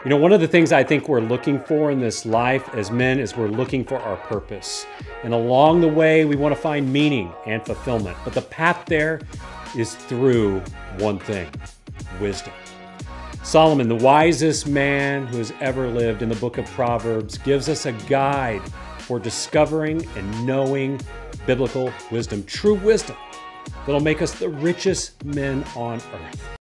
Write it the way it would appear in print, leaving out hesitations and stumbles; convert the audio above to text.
You know, one of the things I think we're looking for in this life as men is we're looking for our purpose. And along the way, we want to find meaning and fulfillment. But the path there is through one thing: wisdom. Solomon, the wisest man who has ever lived in the book of Proverbs, gives us a guide for discovering and knowing biblical wisdom, true wisdom that'll make us the richest men on earth.